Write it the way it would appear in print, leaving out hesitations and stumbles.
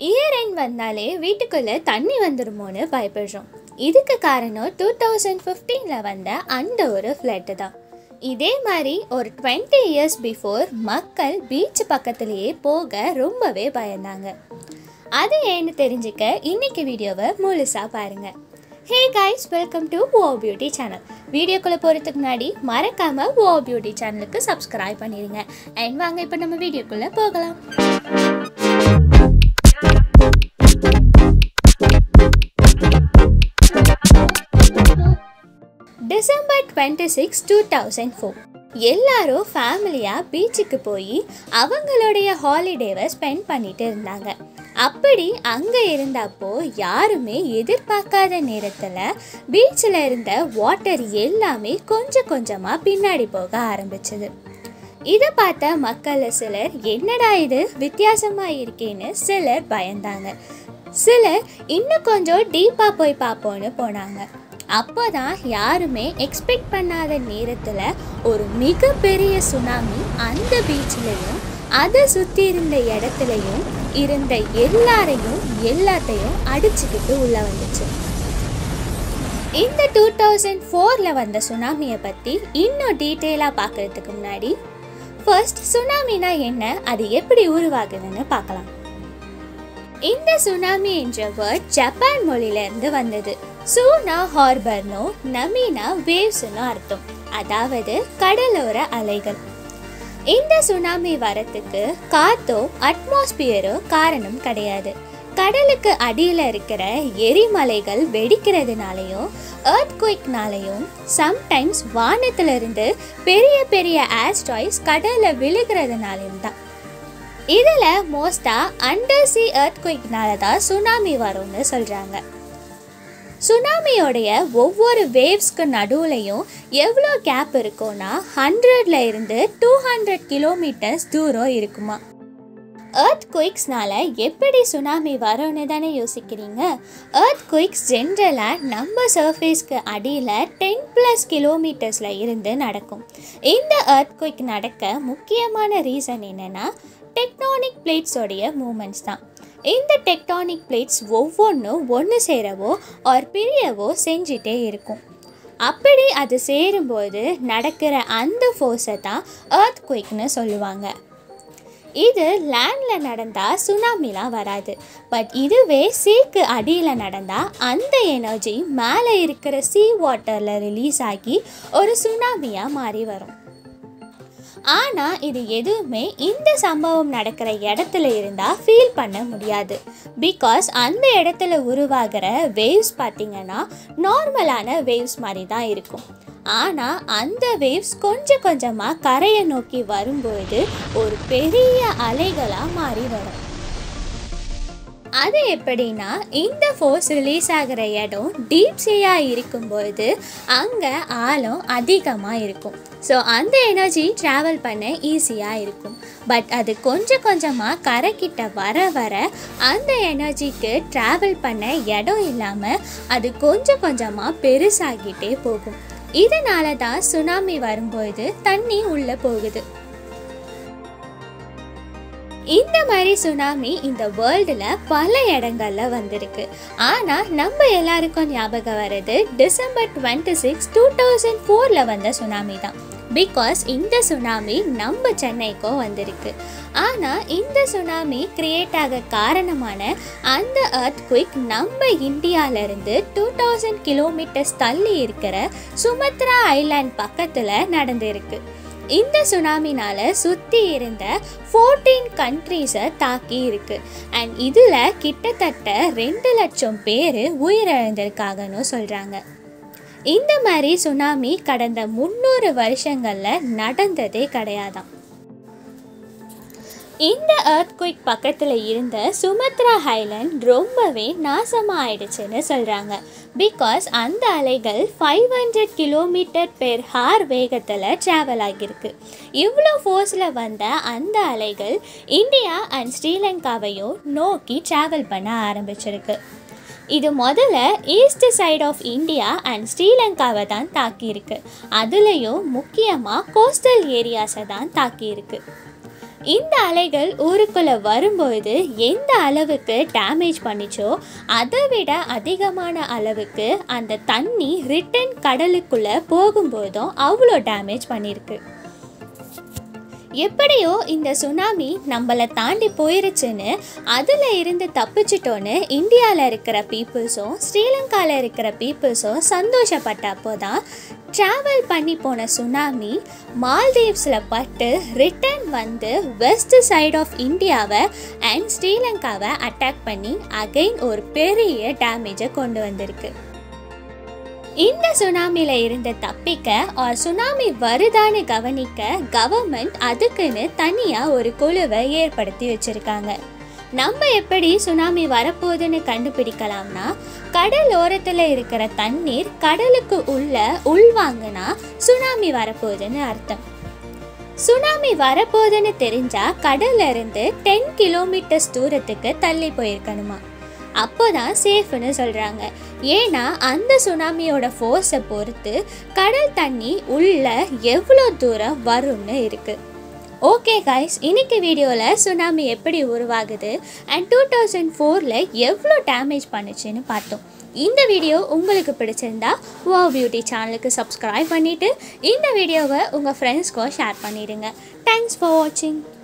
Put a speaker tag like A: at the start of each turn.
A: Year end வந்தாலே வீட்டுக்குள்ளே தண்ணி வந்துடுமோன்னு பயப்படுறோம். இதுக்கு காரணம் 2015 வந்த அந்த ஒரு ஃப்ளட்டு தான். இதே மாதிரி ஒரு 20 இயர்ஸ் பிஃபோர் மக்கள் பீச் பக்கத்துலேயே போக ரொம்பவே பயந்தாங்க. அது ஏன்னு தெரிஞ்சுக்க இன்னைக்கு வீடியோவை முழுசாக பாருங்கள். Hey guys, welcome to WOW beauty channel. வீடியோக்குள்ளே போகிறதுக்கு முன்னாடி மறக்காமல் WOW பியூட்டி சேனலுக்கு சப்ஸ்கிரைப் பண்ணிடுங்க. அண்ட் வாங்க இப்போ நம்ம வீடியோக்குள்ளே போகலாம். டிசம்பர் 26, 2004 எல்லாரும் ஃபேமிலியாக பீச்சுக்கு போய் அவங்களுடைய ஹாலிடேவை ஸ்பெண்ட் பண்ணிட்டு இருந்தாங்க. அப்படி அங்கே இருந்தப்போ யாருமே எதிர்பார்க்காத நேரத்தில் பீச்சில் இருந்த வாட்டர் எல்லாமே கொஞ்சம் கொஞ்சமாக பின்னாடி போக ஆரம்பிச்சது. இதை பார்த்த மக்கள் சிலர் என்னடா இது வித்தியாசமாக இருக்கேன்னு சிலர் பயந்தாங்க. சிலர் இன்னும் கொஞ்சம் டீப்பாக போய் பார்ப்போன்னு போனாங்க. அப்போதான் யாருமே எக்ஸ்பெக்ட் பண்ணாத நேரத்தில் ஒரு மிகப்பெரிய சுனாமி அந்த பீச்சிலையும் அதை சுற்றி இருந்த இடத்துலையும் இருந்த எல்லாத்தையும் அடிச்சுக்கிட்டு உள்ள வந்துச்சு. இந்த 2004 வந்த சுனாமியை பற்றி இன்னும் டீட்டெயிலாக பார்க்கறதுக்கு முன்னாடி ஃபர்ஸ்ட் சுனாமினா என்ன, அது எப்படி உருவாகுதுன்னு பார்க்கலாம். இந்த சுனாமி என்ற வேர்ட் ஜப்பான் மொழியிலேருந்து வந்தது. சூனா ஹார்பர்னோ நமினா வேவ்ஸ்னு அர்த்தம், அதாவது கடலோர அலைகள். இந்த சுனாமி வரத்துக்கு காத்தோ அட்மாஸ்பியரோ காரணம் கிடையாது. கடலுக்கு அடியில் இருக்கிற எரிமலைகள் வெடிக்கிறதுனாலையும் எர்த்குயிக்னாலையும் சம்டைம்ஸ் வானத்திலிருந்து பெரிய பெரிய ஆஸ்ட்ராய்ட்ஸ் கடலில் விழுகிறதுனாலையும் தான். இதில் மோஸ்ட்டாக undersea earthquakeனால தான் சுனாமி வரும்னு சொல்கிறாங்க. சுனாமியோடைய ஒவ்வொரு வேவ்ஸ்க்கு நடுவுலையும் எவ்வளோ கேப் இருக்கும்னா 100ல் இருந்து 200 கிலோமீட்டர்ஸ் தூரம் இருக்குமா. எர்த்குயிக்ஸ்னால எப்படி சுனாமி வரும்னு தானே யோசிக்கிறீங்க. எர்த்குயிக்ஸ் ஜென்ரலாக நம்ம சர்ஃபேஸ்க்கு அடியில் 10+ கிலோமீட்டர்ஸில் இருந்து நடக்கும். இந்த எர்த்குயிக் நடக்க முக்கியமான ரீசன் என்னென்னா டெக்டானிக் பிளேட்ஸோடைய மூமெண்ட்ஸ் தான். இந்த டெக்டானிக் பிளேட்ஸ் ஒவ்வொன்றும் ஒன்று சேரவோ ஆர் பிரியவோ செஞ்சிட்டே இருக்கும். அப்படி அது சேரும்போது நடக்கிற அந்த ஃபோர்ஸை தான் எர்த்குயிக்னு சொல்லுவாங்க. இது லேண்டில் நடந்தால் சுனாமிலாம் வராது. பட் இதுவே சீக்கு அடியில் நடந்தால் அந்த எனர்ஜி மேலே இருக்கிற சீ வாட்டரில் ரிலீஸ் ஆகி ஒரு சுனாமியாக மாறி வரும். ஆனால் இது எதுவுமே இந்த சம்பவம் நடக்கிற இடத்துல இருந்தால் ஃபீல் பண்ண முடியாது. பிகாஸ் அந்த இடத்துல உருவாகிற வேவ்ஸ் பார்த்திங்கன்னா நார்மலான வேவ்ஸ் மாதிரி தான் இருக்கும். ஆனால் அந்த வேவ்ஸ் கொஞ்சம் கொஞ்சமாக கரையை நோக்கி வரும்போது ஒரு பெரிய அலைகளாக மாறி வரும். அது எப்படின்னா, இந்த ஃபோர்ஸ் ரிலீஸ் ஆகிற இடம் டீப் சீயாக இருக்கும்போது அங்கே ஆழம் அதிகமாக இருக்கும். ஸோ அந்த எனர்ஜி ட்ராவல் பண்ண ஈஸியாக இருக்கும். பட் அது கொஞ்சம் கொஞ்சமாக கரைக்கிட்ட வர வர அந்த எனர்ஜிக்கு ட்ராவல் பண்ண இடம் இல்லாமல் அது கொஞ்சம் கொஞ்சமாக பெருசாகிட்டே போகும். இதனால தான் சுனாமி வரும்போது தண்ணி உள்ளே போகுது. இந்த மாதிரி சுனாமி இந்த வேர்ல்டில் பல இடங்களில் வந்திருக்கு. ஆனால் நம்ம எல்லாருக்கும் ஞாபகம் வர்றது டிசம்பர் 26, 2004 வந்த சுனாமி தான். பிகாஸ் இந்த சுனாமி நம்ம சென்னைக்கும் வந்திருக்கு. ஆனால் இந்த சுனாமி கிரியேட் ஆக காரணமான அந்த எர்த்குயிக் நம்ம இந்தியாவிலேருந்து 2000 கிலோமீட்டர்ஸ் தள்ளி இருக்கிற சுமத்ரா ஐலாண்ட் பக்கத்தில் நடந்திருக்கு. இந்த சுனாமினால சுற்றி இருந்த 14 கண்ட்ரீஸை தாக்கி இருக்கு. அண்ட் இதில் கிட்டத்தட்ட 2 லட்சம் பேர் உயிரிழந்திருக்காங்கன்னு சொல்கிறாங்க. இந்த மாதிரி சுனாமி கடந்த 300 வருஷங்களில் நடந்ததே கிடையாதான். இந்த எர்த்குயிக் பக்கத்தில் இருந்த சுமத்ரா ஐலாண்ட் ரொம்பவே நாசமாக ஆயிடுச்சுன்னு சொல்கிறாங்க. பிகாஸ் அந்த அலைகள் 500 km/h வேகத்தில் ட்ராவல் ஆகியிருக்கு. இவ்வளோ ஃபோர்ஸில் வந்த அந்த அலைகள் இந்தியா அண்ட் ஸ்ரீலங்காவையும் நோக்கி ட்ராவல் பண்ண ஆரம்பிச்சிருக்கு. இது முதல்ல east side of India and ஸ்ரீலங்காவை தான் தாக்கியிருக்கு. அதுலேயும் முக்கியமாக கோஸ்டல் ஏரியாஸை தான் தாக்கியிருக்கு. இந்த அலைகள் ஊருக்குள்ள வரும்போது எந்த அளவுக்கு டேமேஜ் பண்ணிச்சோ அதை விட அதிகமான அளவுக்கு அந்த தண்ணி ரிட்டன் கடலுக்குள்ள போகும்போதும் அவ்வளோ டேமேஜ் பண்ணியிருக்கு. எப்படியோ இந்த சுனாமி நம்மளை தாண்டி போயிருச்சுன்னு அதில் இருந்து தப்பிச்சிட்டோன்னு இந்தியாவில் இருக்கிற பீப்புள்ஸும் ஸ்ரீலங்காவில் இருக்கிற பீப்புள்ஸும் சந்தோஷப்பட்டப்போ தான் ட்ராவல் பண்ணி போன சுனாமி மால்தீவ்ஸில் பட்டு ரிட்டர்ன் வந்து வெஸ்ட் சைட் ஆஃப் இந்தியாவை அண்ட் ஸ்ரீலங்காவை அட்டாக் பண்ணி அகைன் ஒரு பெரிய டேமேஜை கொண்டு வந்திருக்கு. இந்த சுனாமியில் இருந்து தப்பிக்க ஒரு சுனாமி வருதான்னு கவனிக்க கவர்மெண்ட் அதுக்குன்னு தனியாக ஒரு குழுவை ஏற்படுத்தி வச்சுருக்காங்க. நம்ம எப்படி சுனாமி வரப்போகுதுன்னு கண்டுபிடிக்கலாம்னா, கடல் ஓரத்தில் இருக்கிற தண்ணீர் கடலுக்கு உள்வாங்கினா சுனாமி வரப்போகுதுன்னு அர்த்தம். சுனாமி வரப்போகுதுன்னு தெரிஞ்சால் கடல்ல இருந்து 10 கிலோமீட்டர்ஸ் தூரத்துக்கு தள்ளி போயிருக்கணுமா. அப்போதான் சேஃப்னு சொல்கிறாங்க. ஏன்னா அந்த சுனாமியோட ஃபோர்ஸை பொறுத்து கடல் தண்ணி உள்ள எவ்வளோ தூரம் வரும்னு இருக்குது. ஓகே கைஸ், இன்னைக்கு வீடியோவில் சுனாமி எப்படி உருவாகுது அண்ட் 2004 எவ்வளோ டேமேஜ் பண்ணுச்சுன்னு பார்த்தோம். இந்த வீடியோ உங்களுக்கு பிடிச்சிருந்தா WOW பியூட்டி சேனலுக்கு சப்ஸ்கிரைப் பண்ணிவிட்டு இந்த வீடியோவை உங்கள் ஃப்ரெண்ட்ஸ்க்கும் ஷேர் பண்ணிடுங்க. தேங்க்ஸ் ஃபார் வாட்சிங்.